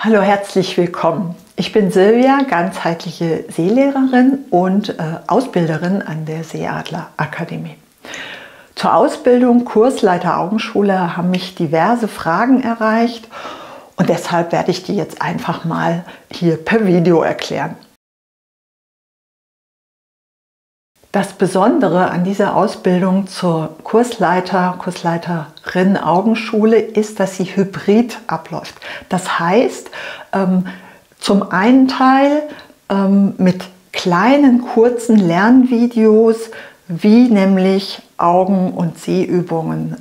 Hallo, herzlich willkommen. Ich bin Silvia, ganzheitliche Seelehrerin und Ausbilderin an der Seeadler Akademie. Zur Ausbildung Kursleiter Augenschule haben mich diverse Fragen erreicht und deshalb werde ich die jetzt einfach mal hier per Video erklären. Das Besondere an dieser Ausbildung zur Kursleiterin Augenschule ist, dass sie hybrid abläuft. Das heißt, zum einen Teil mit kleinen, kurzen Lernvideos, wie nämlich Augen- und Sehübungen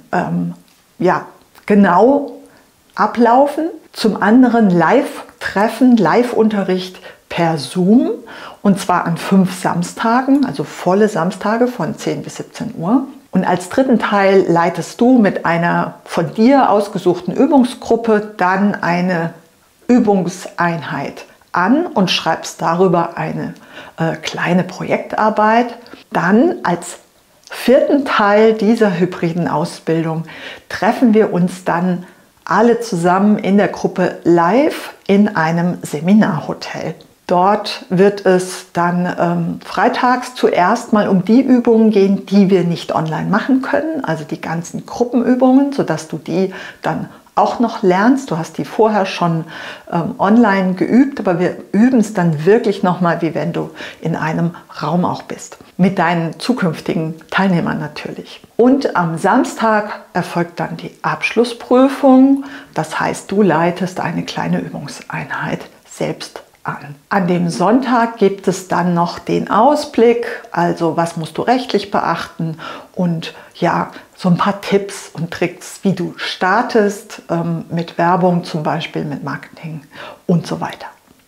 genau ablaufen. Zum anderen Live-Treffen, Live-Unterricht per Zoom, und zwar an 5 Samstagen, also volle Samstage von 10 bis 17 Uhr. Und als dritten Teil leitest du mit einer von dir ausgesuchten Übungsgruppe dann eine Übungseinheit an und schreibst darüber eine kleine Projektarbeit. Dann als vierten Teil dieser hybriden Ausbildung treffen wir uns dann alle zusammen in der Gruppe live in einem Seminarhotel. Dort wird es dann freitags zuerst mal um die Übungen gehen, die wir nicht online machen können, also die ganzen Gruppenübungen, sodass du die dann auch noch lernst. Du hast die vorher schon online geübt, aber wir üben es dann wirklich nochmal, wie wenn du in einem Raum auch bist. Mit deinen zukünftigen Teilnehmern natürlich. Und am Samstag erfolgt dann die Abschlussprüfung. Das heißt, du leitest eine kleine Übungseinheit selbst an. An dem Sonntag gibt es dann noch den Ausblick, also was musst du rechtlich beachten und ja, so ein paar Tipps und Tricks, wie du startest mit Werbung, zum Beispiel mit Marketing und so weiter.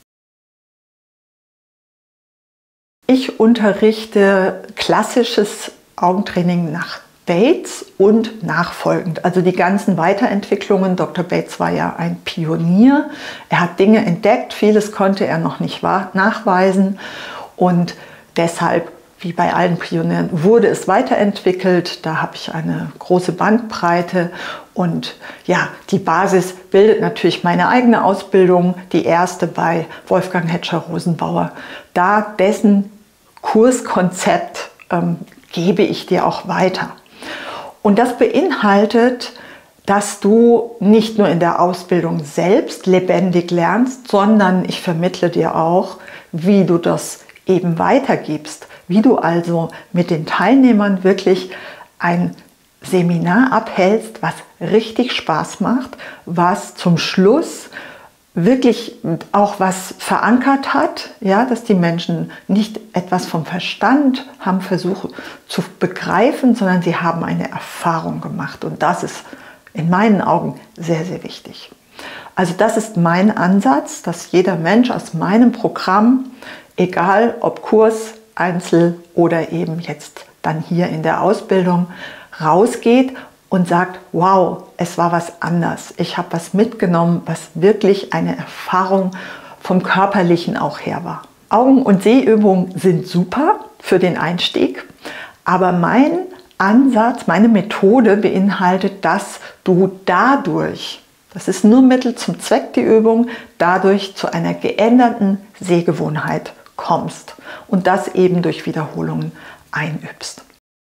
Ich unterrichte klassisches Augentraining nach Bates und nachfolgend, also die ganzen Weiterentwicklungen. Dr. Bates war ja ein Pionier. Er hat Dinge entdeckt, vieles konnte er noch nicht nachweisen und deshalb, wie bei allen Pionieren, wurde es weiterentwickelt. Da habe ich eine große Bandbreite und ja, die Basis bildet natürlich meine eigene Ausbildung, die erste bei Wolfgang Hetscher-Rosenbauer. Dessen Kurskonzept gebe ich dir auch weiter. Und das beinhaltet, dass du nicht nur in der Ausbildung selbst lebendig lernst, sondern ich vermittle dir auch, wie du das eben weitergibst, wie du also mit den Teilnehmern wirklich ein Seminar abhältst, was richtig Spaß macht, was zum Schluss wirklich auch was verankert hat, ja, dass die Menschen nicht etwas vom Verstand haben versucht zu begreifen, sondern sie haben eine Erfahrung gemacht. Und das ist in meinen Augen sehr, sehr wichtig. Also das ist mein Ansatz, dass jeder Mensch aus meinem Programm, egal ob Kurs, Einzel oder eben jetzt dann hier in der Ausbildung, rausgeht und sagt, wow, es war was anders. Ich habe was mitgenommen, was wirklich eine Erfahrung vom Körperlichen auch her war. Augen- und Sehübungen sind super für den Einstieg, aber mein Ansatz, meine Methode beinhaltet, dass du dadurch, das ist nur Mittel zum Zweck, die Übung, dadurch zu einer geänderten Sehgewohnheit kommst und das eben durch Wiederholungen einübst.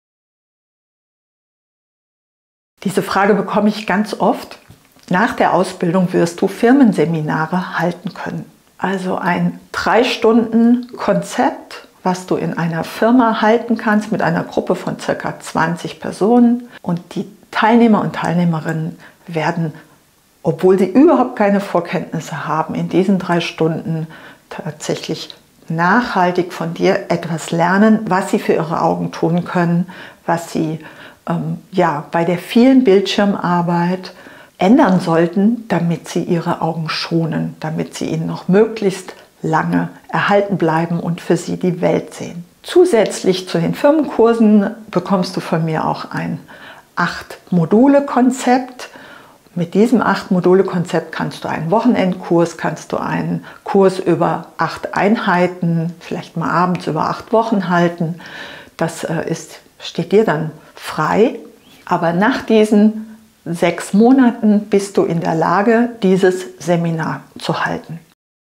Diese Frage bekomme ich ganz oft. Nach der Ausbildung wirst du Firmenseminare halten können. Also ein 3-Stunden-Konzept, was du in einer Firma halten kannst mit einer Gruppe von ca. 20 Personen. Und die Teilnehmer und Teilnehmerinnen werden, obwohl sie überhaupt keine Vorkenntnisse haben, in diesen 3 Stunden tatsächlich nachhaltig von dir etwas lernen, was sie für ihre Augen tun können, was sie bei der vielen Bildschirmarbeit ändern sollten, damit sie ihre Augen schonen, damit sie ihnen noch möglichst lange erhalten bleiben und für sie die Welt sehen. Zusätzlich zu den Firmenkursen bekommst du von mir auch ein 8-Module-Konzept. Mit diesem 8-Module-Konzept kannst du einen Wochenendkurs, kannst du einen Kurs über 8 Einheiten, vielleicht mal abends über 8 Wochen halten. Das steht dir dann frei. Aber nach diesen 6 Monaten bist du in der Lage, dieses Seminar zu halten.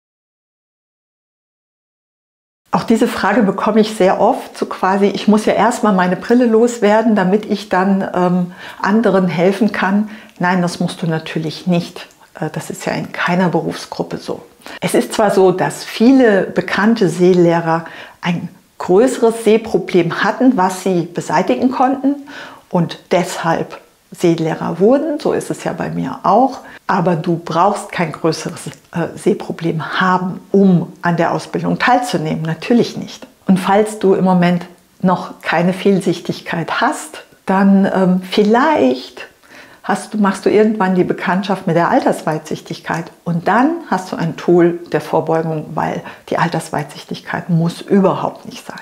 Auch diese Frage bekomme ich sehr oft, so quasi, ich muss ja erstmal meine Brille loswerden, damit ich dann anderen helfen kann. Nein, das musst du natürlich nicht. Das ist ja in keiner Berufsgruppe so. Es ist zwar so, dass viele bekannte Seelehrer ein größeres Sehproblem hatten, was sie beseitigen konnten und deshalb Seelehrer wurden, so ist es ja bei mir auch, aber du brauchst kein größeres Sehproblem haben, um an der Ausbildung teilzunehmen, natürlich nicht. Und falls du im Moment noch keine Fehlsichtigkeit hast, dann vielleicht machst du irgendwann die Bekanntschaft mit der Altersweitsichtigkeit und dann hast du ein Tool der Vorbeugung, weil die Altersweitsichtigkeit muss überhaupt nicht sein.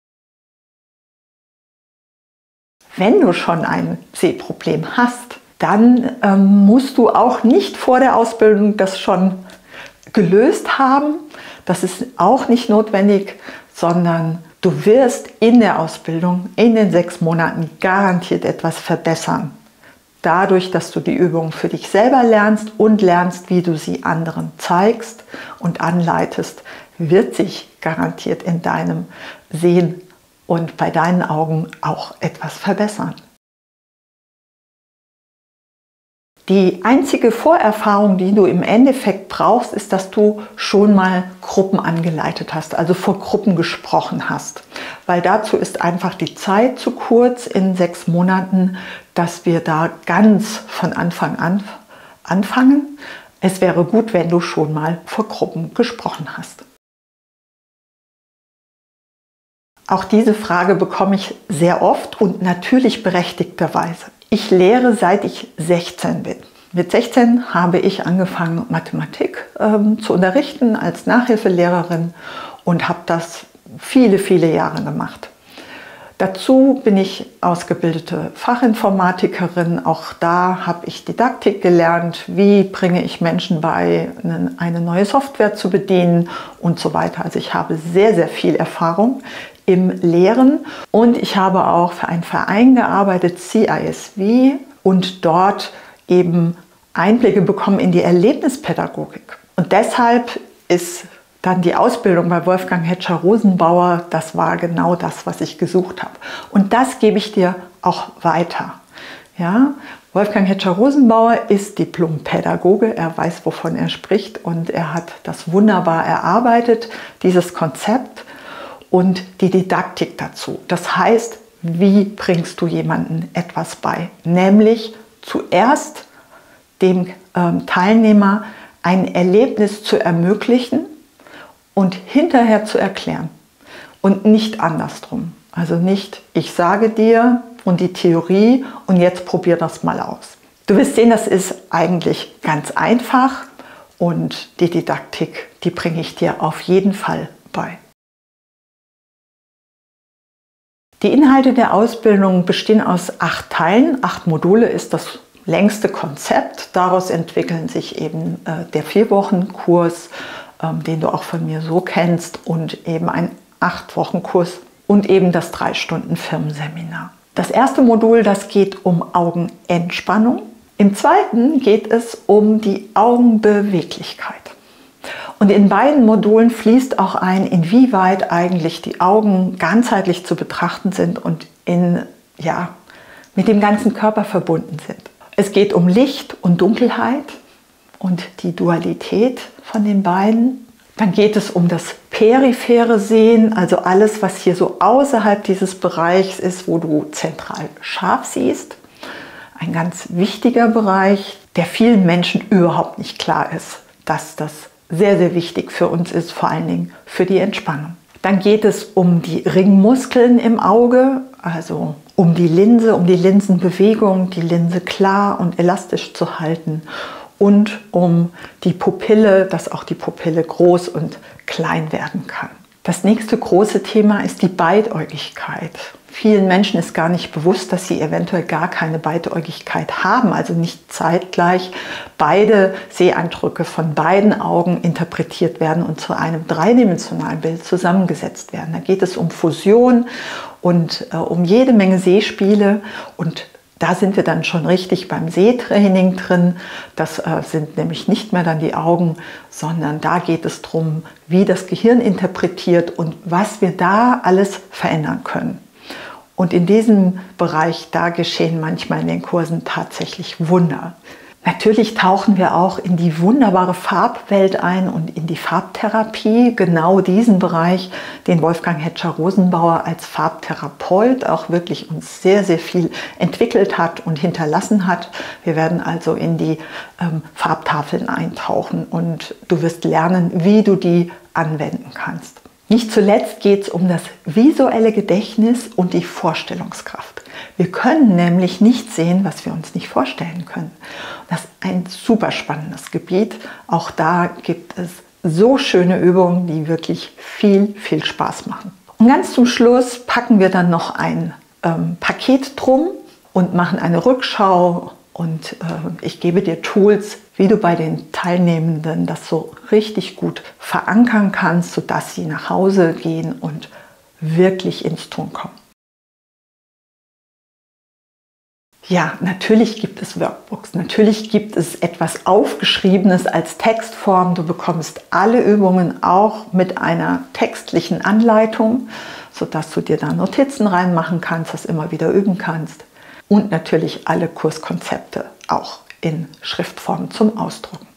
Wenn du schon ein Sehproblem hast, dann musst du auch nicht vor der Ausbildung das schon gelöst haben. Das ist auch nicht notwendig, sondern du wirst in der Ausbildung, in den 6 Monaten garantiert etwas verbessern. Dadurch, dass du die Übungen für dich selber lernst und lernst, wie du sie anderen zeigst und anleitest, wird sich garantiert in deinem Sehen und bei deinen Augen auch etwas verbessern. Die einzige Vorerfahrung, die du im Endeffekt brauchst, ist, dass du schon mal Gruppen angeleitet hast, also vor Gruppen gesprochen hast. Weil dazu ist einfach die Zeit zu kurz in 6 Monaten, dass wir da ganz von Anfang an anfangen. Es wäre gut, wenn du schon mal vor Gruppen gesprochen hast. Auch diese Frage bekomme ich sehr oft und natürlich berechtigterweise. Ich lehre, seit ich 16 bin. Mit 16 habe ich angefangen, Mathematik zu unterrichten als Nachhilfelehrerin und habe das viele, viele Jahre gemacht. Dazu bin ich ausgebildete Fachinformatikerin. Auch da habe ich Didaktik gelernt. Wie bringe ich Menschen bei, eine neue Software zu bedienen und so weiter. Also ich habe sehr, sehr viel Erfahrung im Lehren und ich habe auch für einen Verein gearbeitet, CISV, und dort eben Einblicke bekommen in die Erlebnispädagogik. Und deshalb ist dann die Ausbildung bei Wolfgang Hetscher-Rosenbauer, das war genau das, was ich gesucht habe. Und das gebe ich dir auch weiter. Ja? Wolfgang Hetscher-Rosenbauer ist Diplom-Pädagoge, er weiß, wovon er spricht und er hat das wunderbar erarbeitet, dieses Konzept und die Didaktik dazu. Das heißt, wie bringst du jemandem etwas bei? Nämlich zuerst dem Teilnehmer ein Erlebnis zu ermöglichen und hinterher zu erklären und nicht andersrum. Also nicht, ich sage dir und die Theorie und jetzt probier das mal aus. Du wirst sehen, das ist eigentlich ganz einfach und die Didaktik, die bringe ich dir auf jeden Fall bei. Die Inhalte der Ausbildung bestehen aus 8 Teilen. 8 Module ist das längste Konzept. Daraus entwickeln sich eben der 4-Wochen-Kurs, den du auch von mir so kennst, und eben ein 8-Wochen-Kurs und eben das 3-Stunden-Firmenseminar. Das erste Modul, das geht um Augenentspannung. Im zweiten geht es um die Augenbeweglichkeit. Und in beiden Modulen fließt auch ein, inwieweit eigentlich die Augen ganzheitlich zu betrachten sind und mit dem ganzen Körper verbunden sind. Es geht um Licht und Dunkelheit und die Dualität von den beiden. Dann geht es um das periphere Sehen, also alles, was hier so außerhalb dieses Bereichs ist, wo du zentral scharf siehst. Ein ganz wichtiger Bereich, der vielen Menschen überhaupt nicht klar ist, dass das sehr, sehr wichtig für uns ist, vor allen Dingen für die Entspannung. Dann geht es um die Ringmuskeln im Auge, also um die Linse, um die Linsenbewegung, die Linse klar und elastisch zu halten und um die Pupille, dass auch die Pupille groß und klein werden kann. Das nächste große Thema ist die Beidäugigkeit. Vielen Menschen ist gar nicht bewusst, dass sie eventuell gar keine Beidäugigkeit haben, also nicht zeitgleich beide Seeeindrücke von beiden Augen interpretiert werden und zu einem dreidimensionalen Bild zusammengesetzt werden. Da geht es um Fusion und um jede Menge Sehspiele und Da sind wir dann schon richtig beim Sehtraining drin. Das sind nämlich nicht mehr dann die Augen, sondern da geht es darum, wie das Gehirn interpretiert und was wir da alles verändern können. Und in diesem Bereich, da geschehen manchmal in den Kursen tatsächlich Wunder. Natürlich tauchen wir auch in die wunderbare Farbwelt ein und in die Farbtherapie. Genau diesen Bereich, den Wolfgang Hetscher-Rosenbauer als Farbtherapeut auch wirklich uns sehr, sehr viel entwickelt hat und hinterlassen hat. Wir werden also in die Farbtafeln eintauchen und du wirst lernen, wie du die anwenden kannst. Nicht zuletzt geht es um das visuelle Gedächtnis und die Vorstellungskraft. Wir können nämlich nicht sehen, was wir uns nicht vorstellen können. Das ist ein super spannendes Gebiet. Auch da gibt es so schöne Übungen, die wirklich viel, viel Spaß machen. Und ganz zum Schluss packen wir dann noch ein Paket drum und machen eine Rückschau. Und ich gebe dir Tools, wie du bei den Teilnehmenden das so richtig gut verankern kannst, sodass sie nach Hause gehen und wirklich ins Tun kommen. Ja, natürlich gibt es Workbooks, natürlich gibt es etwas Aufgeschriebenes als Textform. Du bekommst alle Übungen auch mit einer textlichen Anleitung, sodass du dir da Notizen reinmachen kannst, das immer wieder üben kannst. Und natürlich alle Kurskonzepte auch in Schriftform zum Ausdrucken.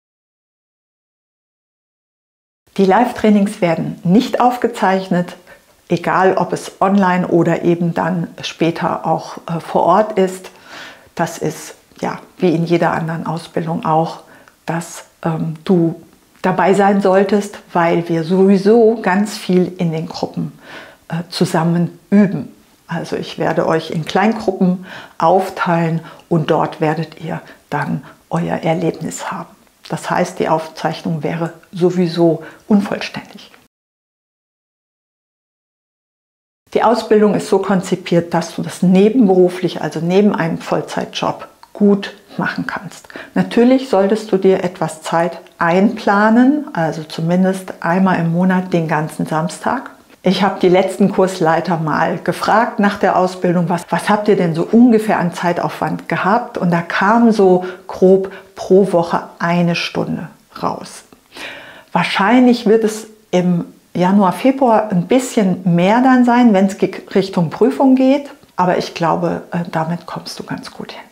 Die Live-Trainings werden nicht aufgezeichnet, egal ob es online oder eben dann später auch vor Ort ist. Das ist ja wie in jeder anderen Ausbildung auch, dass du dabei sein solltest, weil wir sowieso ganz viel in den Gruppen zusammen üben. Also ich werde euch in Kleingruppen aufteilen und dort werdet ihr dann euer Erlebnis haben. Das heißt, die Aufzeichnung wäre sowieso unvollständig. Die Ausbildung ist so konzipiert, dass du das nebenberuflich, also neben einem Vollzeitjob, gut machen kannst. Natürlich solltest du dir etwas Zeit einplanen, also zumindest einmal im Monat den ganzen Samstag. Ich habe die letzten Kursleiter mal gefragt nach der Ausbildung, was habt ihr denn so ungefähr an Zeitaufwand gehabt? Und da kam so grob pro Woche 1 Stunde raus. Wahrscheinlich wird es im Januar, Februar ein bisschen mehr dann sein, wenn es Richtung Prüfung geht. Aber ich glaube, damit kommst du ganz gut hin.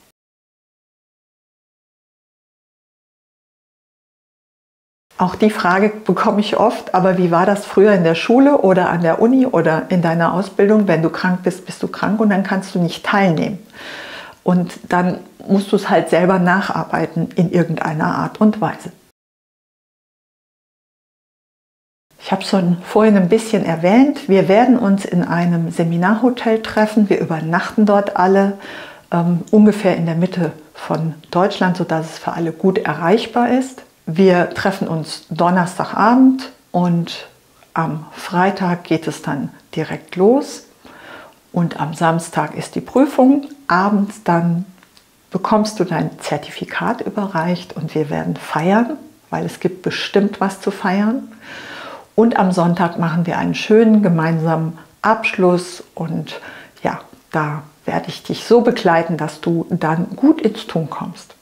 Auch die Frage bekomme ich oft, aber wie war das früher in der Schule oder an der Uni oder in deiner Ausbildung? Wenn du krank bist, bist du krank und dann kannst du nicht teilnehmen. Und dann musst du es halt selber nacharbeiten in irgendeiner Art und Weise. Ich habe es schon vorhin ein bisschen erwähnt, wir werden uns in einem Seminarhotel treffen. Wir übernachten dort alle ungefähr in der Mitte von Deutschland, sodass es für alle gut erreichbar ist. Wir treffen uns Donnerstagabend und am Freitag geht es dann direkt los. Und am Samstag ist die Prüfung. Abends dann bekommst du dein Zertifikat überreicht und wir werden feiern, weil es gibt bestimmt was zu feiern. Und am Sonntag machen wir einen schönen gemeinsamen Abschluss und ja, da werde ich dich so begleiten, dass du dann gut ins Tun kommst.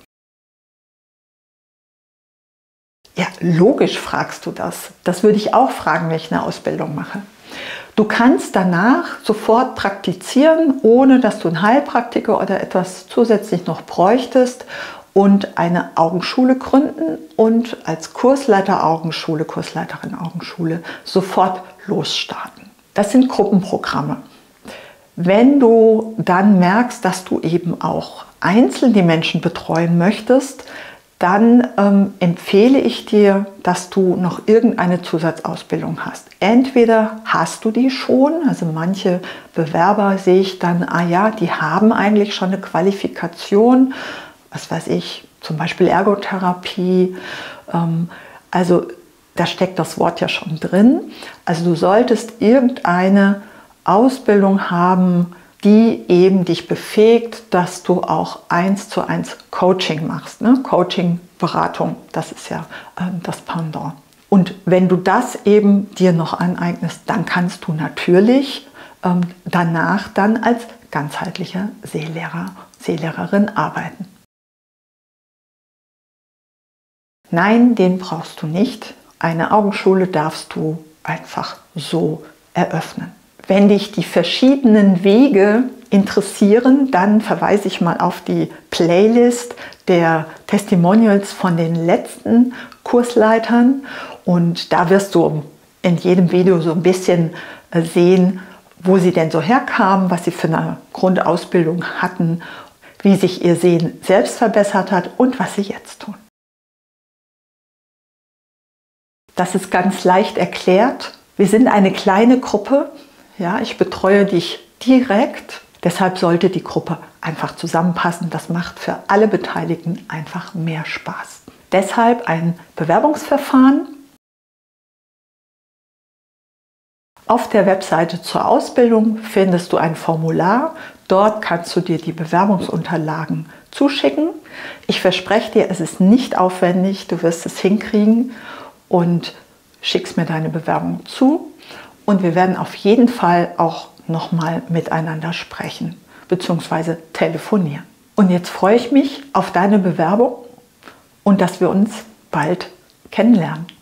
Ja, logisch fragst du das. Das würde ich auch fragen, wenn ich eine Ausbildung mache. Du kannst danach sofort praktizieren, ohne dass du einen Heilpraktiker oder etwas zusätzlich noch bräuchtest und eine Augenschule gründen und als Kursleiter Augenschule, Kursleiterin Augenschule sofort losstarten. Das sind Gruppenprogramme. Wenn du dann merkst, dass du eben auch einzeln die Menschen betreuen möchtest, dann empfehle ich dir, dass du noch irgendeine Zusatzausbildung hast. Entweder hast du die schon, also manche Bewerber sehe ich dann, ah ja, die haben eigentlich schon eine Qualifikation, was weiß ich, zum Beispiel Ergotherapie, also da steckt das Wort ja schon drin. Also du solltest irgendeine Ausbildung haben, die eben dich befähigt, dass du auch 1:1 Coaching machst. Ne? Coaching, Beratung, das ist ja das Pendant. Und wenn du das eben dir noch aneignest, dann kannst du natürlich danach dann als ganzheitlicher Seelehrer Seelehrerin arbeiten. Nein, den brauchst du nicht. Eine Augenschule darfst du einfach so eröffnen. Wenn dich die verschiedenen Wege interessieren, dann verweise ich mal auf die Playlist der Testimonials von den letzten Kursleitern. Und da wirst du in jedem Video so ein bisschen sehen, wo sie denn so herkamen, was sie für eine Grundausbildung hatten, wie sich ihr Sehen selbst verbessert hat und was sie jetzt tun. Das ist ganz leicht erklärt. Wir sind eine kleine Gruppe. Ja, ich betreue dich direkt. Deshalb sollte die Gruppe einfach zusammenpassen. Das macht für alle Beteiligten einfach mehr Spaß. Deshalb ein Bewerbungsverfahren. Auf der Webseite zur Ausbildung findest du ein Formular. Dort kannst du dir die Bewerbungsunterlagen zuschicken. Ich verspreche dir, es ist nicht aufwendig. Du wirst es hinkriegen und schickst mir deine Bewerbung zu. Und wir werden auf jeden Fall auch nochmal miteinander sprechen bzw. telefonieren. Und jetzt freue ich mich auf deine Bewerbung und dass wir uns bald kennenlernen.